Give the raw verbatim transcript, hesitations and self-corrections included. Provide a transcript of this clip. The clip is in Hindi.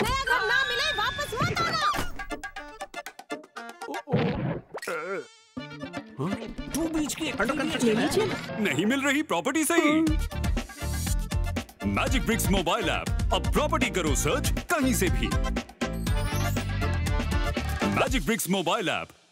नया घर ना मिले वापस मत आना। तू बीच की नहीं मिल रही प्रॉपर्टी सही। मैजिक ब्रिक्स मोबाइल ऐप, अब प्रॉपर्टी करो सर्च कहीं से भी। Magic bricks mobile app